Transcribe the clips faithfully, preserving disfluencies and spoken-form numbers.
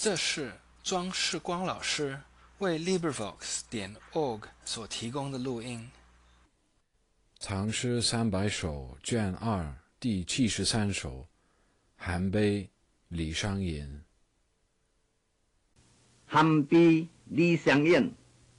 这是庄世光老师为 LibriVox 点 org 所提供的录音。 唐诗三百首卷二第七十三首，韩悲李商隐。 韩悲李商隐，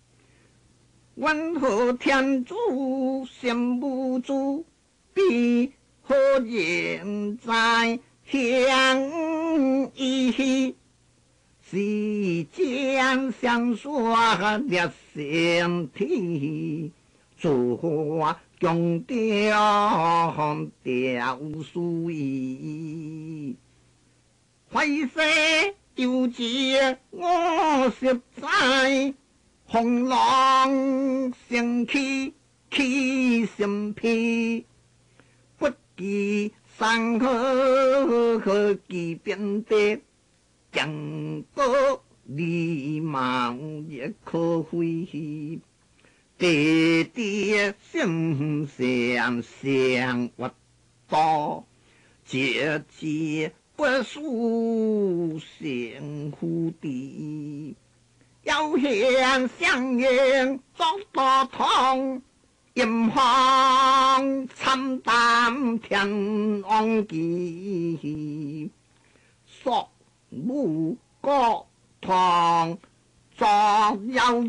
愿和天主心不住，必何人在相依？世间相说列身体，做花强调调书意。坏世有节我实在，红浪升起起心脾，不计山河和其变的。江波礼貌也可会，爹爹心相相活多，姐姐不输相互的，要向相应作多痛，阴风参淡天昂基，说。母国堂作有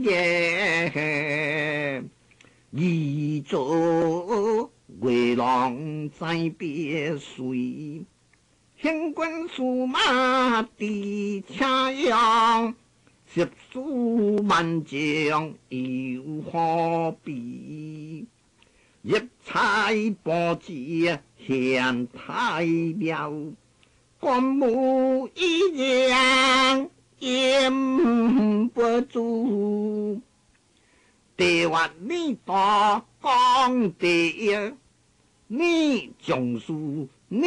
业，一座回廊在别水，行军数马的恰样，十数万将又何必？一彩波节显太庙。官母一样掩不住，地话你多讲的，你种树你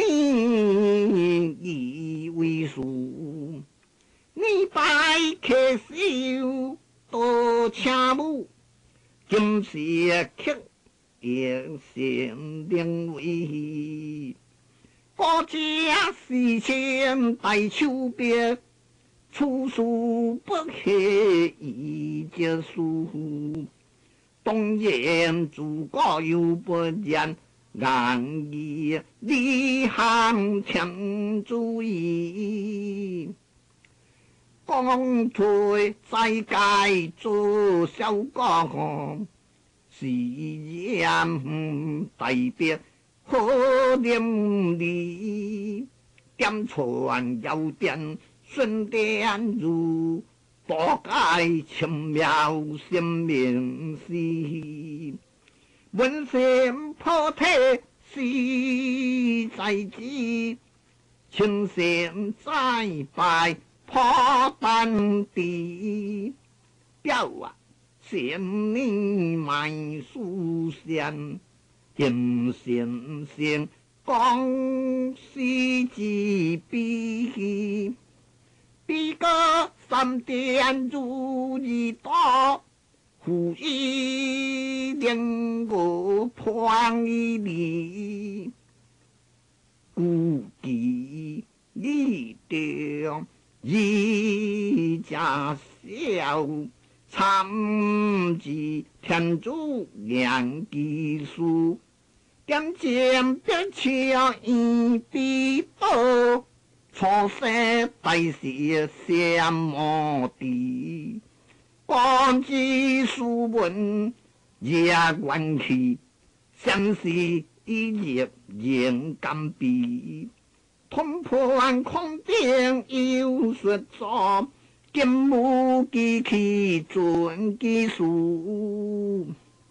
以为数，你摆客笑多恰母，今时刻也显灵位。国家事情大手笔，处处不黑一结束。当然诸葛又不然，硬意李行强主意。光推在街做小讲，是言代表。可念你点传有点顺点如多解奇妙心明事，文心破体是在知，情心再败破丹地，表啊千年埋书线。今先生讲诗之笔，笔个三点如一刀，忽一两个破一里，估计你的一家小。参知天主良技术，点尖别桥一笔刀，错色大事什么的，光知书文也关系，相是一页仍敢比，通判空定有说作。金木机器准技术，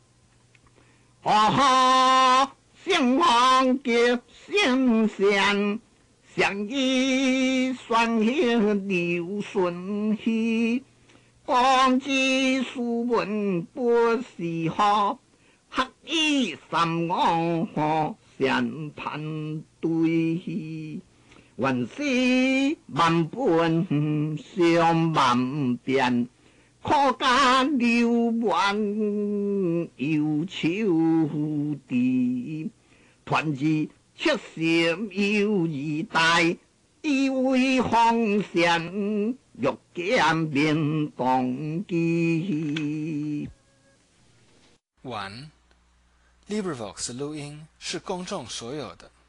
啊！先王结先贤，相依双行刘顺熙，光知书文不是好，黑衣三王河相判对。万事万本相万变，可见流亡有秋地。团结七心有一代， 以为奉献欲见面动机。 完。LibriVox 录音是公众所有的。